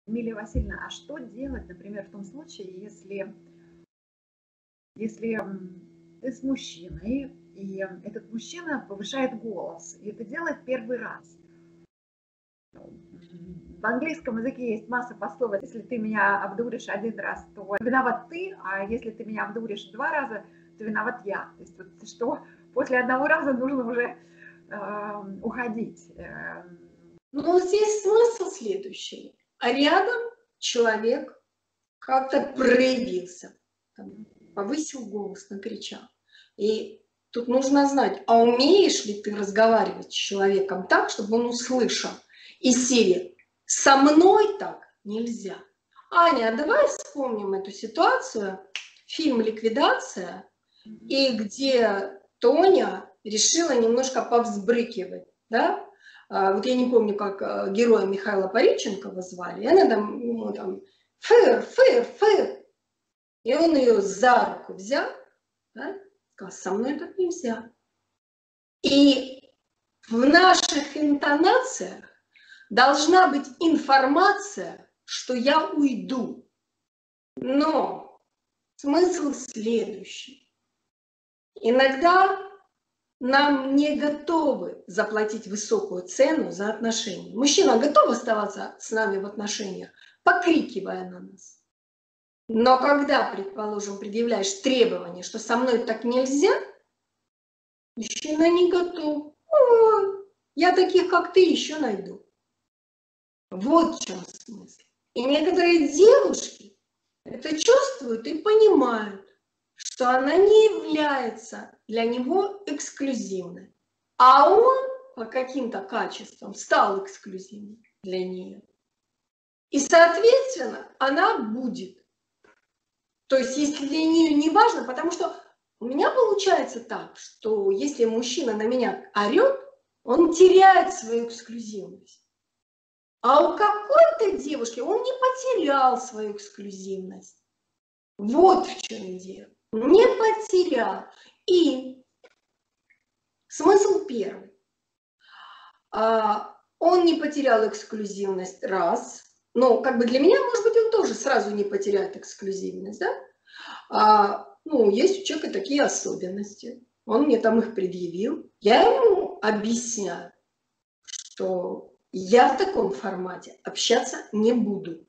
Эмилия Васильевна, а что делать, например, в том случае, если ты с мужчиной, и этот мужчина повышает голос, и это делает первый раз? В английском языке есть масса пословиц. Если ты меня обдуришь один раз, то виноват ты, а если ты меня обдуришь два раза, то виноват я. То есть вот, что после одного раза нужно уже уходить. Но здесь смысл следующий. А рядом человек как-то проявился, повысил голос, накричал. И тут нужно знать, а умеешь ли ты разговаривать с человеком так, чтобы он услышал? Из серии «Со мной так нельзя». Аня, давай вспомним эту ситуацию. Фильм «Ликвидация», и где Тоня решила немножко повзбрыкивать, да? Вот я не помню, как героя Михаила Пореченкова звали, и она там, ему там «фыр, фыр, фыр». И он ее за руку взял, да? Сказал: «Со мной так нельзя». И в наших интонациях должна быть информация, что я уйду. Но смысл следующий. Иногда нам не готовы заплатить высокую цену за отношения. Мужчина готов оставаться с нами в отношениях, покрикивая на нас. Но когда, предположим, предъявляешь требование, что со мной так нельзя, мужчина не готов. Ой, я таких, как ты, еще найду. Вот в чем смысл. И некоторые девушки это чувствуют и понимают, что она не является для него эксклюзивной. А он по каким-то качествам стал эксклюзивным для нее. И, соответственно, она будет. То есть, если для нее не важно, потому что у меня получается так, что если мужчина на меня орет, он теряет свою эксклюзивность. А у какой-то девушки он не потерял свою эксклюзивность. Вот в чем дело. Не потерял. И смысл первый. Он не потерял эксклюзивность, раз. Но как бы для меня, может быть, он тоже сразу не потеряет эксклюзивность, да? Есть у человека такие особенности. Он мне там их предъявил. Я ему объясняю, что я в таком формате общаться не буду.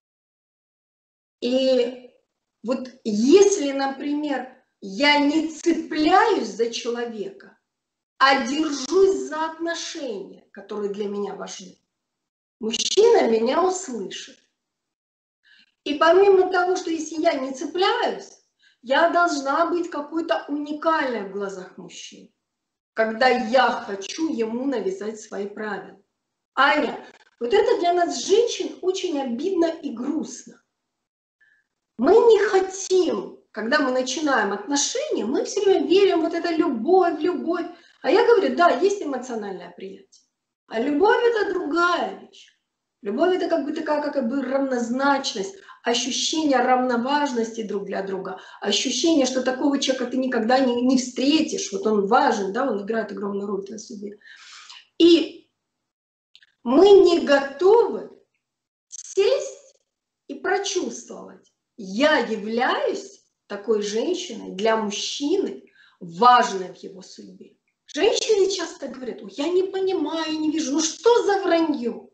И вот если, например, я не цепляюсь за человека, а держусь за отношения, которые для меня важны, мужчина меня услышит. И помимо того, что если я не цепляюсь, я должна быть какой-то уникальной в глазах мужчин, когда я хочу ему навязать свои правила. Аня, вот это для нас, женщин, очень обидно и грустно. Мы не хотим, когда мы начинаем отношения, мы все время верим, вот это любовь, любовь. А я говорю, да, есть эмоциональное приятие. А любовь это другая вещь. Любовь это как бы такая, как бы равнозначность, ощущение равноважности друг для друга, ощущение, что такого человека ты никогда не встретишь, вот он важен, да, он играет огромную роль в твоей судьбе. И мы не готовы сесть и прочувствовать. Я являюсь такой женщиной для мужчины, важной в его судьбе. Женщины часто говорят, я не понимаю, не вижу, что за вранье?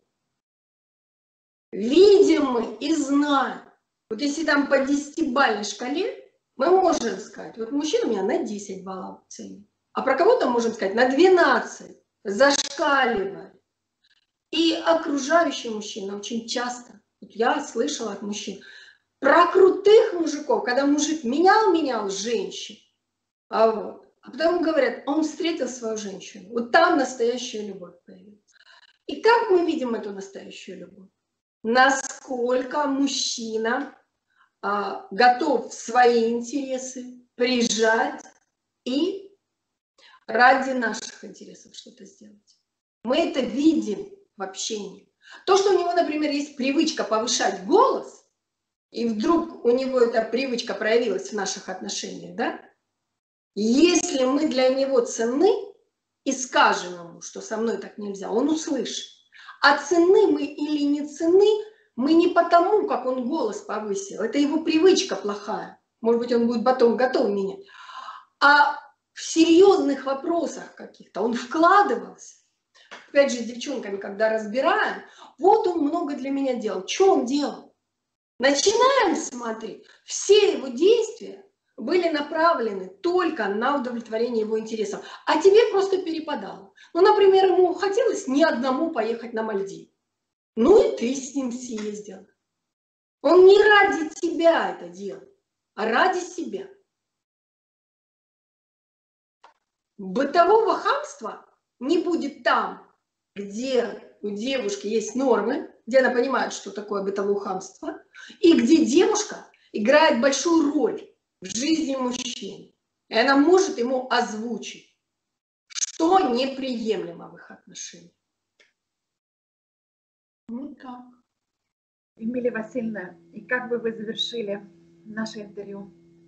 Видим мы и знаем. Вот если там по 10-бальной шкале, мы можем сказать, вот мужчина у меня на 10 баллов ценит, а про кого-то можем сказать на 12, зашкаливает. И окружающие мужчины очень часто, вот я слышала от мужчин, про крутых мужиков, когда мужик менял женщин, а потом говорят, он встретил свою женщину, вот там настоящая любовь появилась. И как мы видим эту настоящую любовь? Насколько мужчина готов свои интересы прижать и ради наших интересов что-то сделать. Мы это видим в общении. То, что у него, например, есть привычка повышать голос, и вдруг у него эта привычка проявилась в наших отношениях, да? Если мы для него ценны и скажем ему, что со мной так нельзя, он услышит. А ценны мы или не ценны, Мы не потому, как он голос повысил, это его привычка плохая. Может быть, он будет потом готов менять. А в серьезных вопросах каких-то он вкладывался. Опять же, с девчонками, когда разбираем, вот он много для меня делал. Что он делал? Начинаем смотреть. Все его действия были направлены только на удовлетворение его интересов. А тебе просто перепадало. Ну, например, ему хотелось ни одному поехать на Мальдивы. Ну и ты с ним съездил. Он не ради тебя это делал, а ради себя. Бытового хамства не будет там, где у девушки есть нормы, где она понимает, что такое бытовое хамство, и где девушка играет большую роль в жизни мужчины. И она может ему озвучить, что неприемлемо в их отношениях. Вот так. Эмилия Васильевна, и как бы вы завершили наше интервью?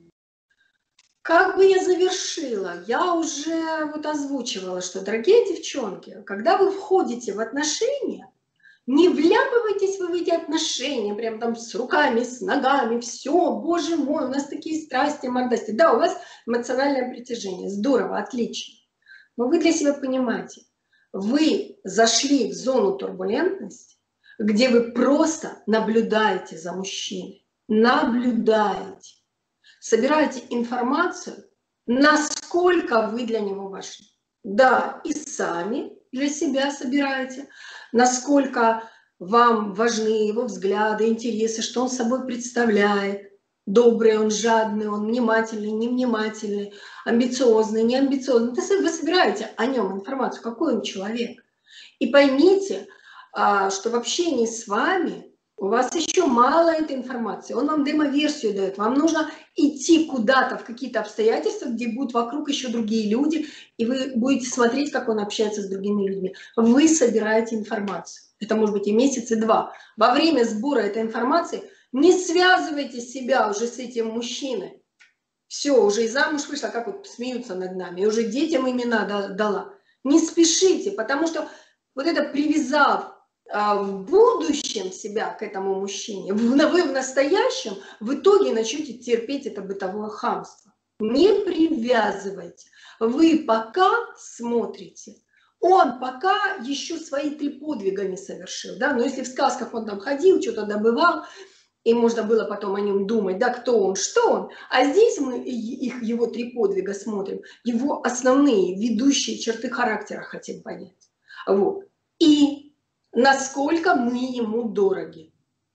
Как бы я завершила? Я уже вот озвучивала, что, дорогие девчонки, когда вы входите в отношения, не вляпывайтесь вы в эти отношения, прям там с руками, с ногами, все, боже мой, у нас такие страсти, мордасти. Да, у вас эмоциональное притяжение, здорово, отлично. Но вы для себя понимаете, вы зашли в зону турбулентности, где вы просто наблюдаете за мужчиной, наблюдаете, собираете информацию, насколько вы для него важны. Да, и сами для себя собираете, насколько вам важны его взгляды, интересы, что он собой представляет. Добрый он, жадный он, внимательный, невнимательный, амбициозный, неамбициозный. Вы собираете о нем информацию, какой он человек. И поймите, что в общении с вами у вас еще мало этой информации. Он вам демо-версию дает. Вам нужно идти куда-то в какие-то обстоятельства, где будут вокруг еще другие люди, и вы будете смотреть, как он общается с другими людьми. Вы собираете информацию. Это может быть и месяц, и два. Во время сбора этой информации не связывайте себя уже с этим мужчиной. Все, уже и замуж вышла, как вот смеются над нами, и уже детям имена дала. Не спешите, потому что вот это привязав в будущем себя к этому мужчине, вы в настоящем в итоге начнете терпеть это бытовое хамство. Не привязывайте. Вы пока смотрите, он пока еще свои 3 подвига не совершил. Да? Но если в сказках он там ходил, что-то добывал, и можно было потом о нем думать, да, кто он, что он. А здесь мы его 3 подвига смотрим, его основные ведущие черты характера хотим понять. Вот. И насколько мы ему дороги.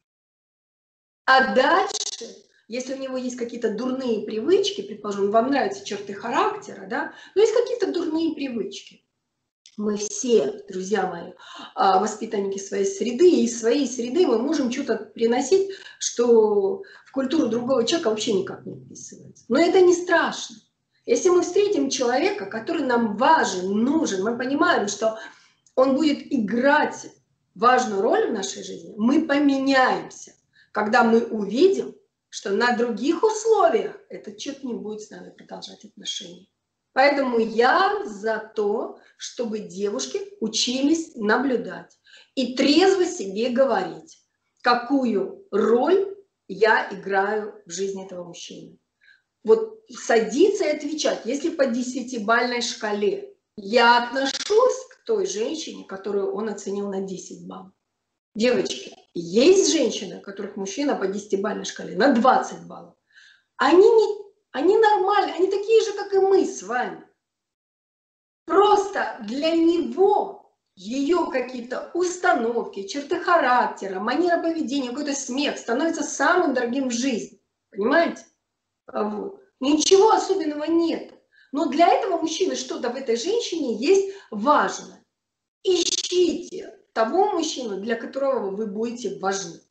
А дальше, если у него есть какие-то дурные привычки, предположим, вам нравятся черты характера, да, но есть какие-то дурные привычки. Мы все, друзья мои, воспитанники своей среды, и из своей среды мы можем что-то приносить, что в культуру другого человека вообще никак не вписывается. Но это не страшно. Если мы встретим человека, который нам важен, нужен, мы понимаем, что он будет играть важную роль в нашей жизни, мы поменяемся, когда мы увидим, что на других условиях этот человек не будет с нами продолжать отношения. Поэтому я за то, чтобы девушки учились наблюдать и трезво себе говорить, какую роль я играю в жизни этого мужчины. Вот садиться и отвечать, если по 10-бальной шкале я отношусь к той женщине, которую он оценил на 10 баллов. Девочки, есть женщины, у которых мужчина по 10-бальной шкале на 20 баллов. Они нормальные, они такие же, как и мы с вами. Просто для него ее какие-то установки, черты характера, манера поведения, какой-то смех становится самым дорогим в жизни. Понимаете? Вот. Ничего особенного нет. Но для этого мужчины что-то в этой женщине есть важное. Ищите того мужчину, для которого вы будете важны.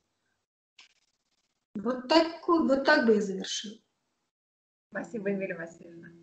Вот так бы я завершила. Спасибо, Эмилия Васильевна.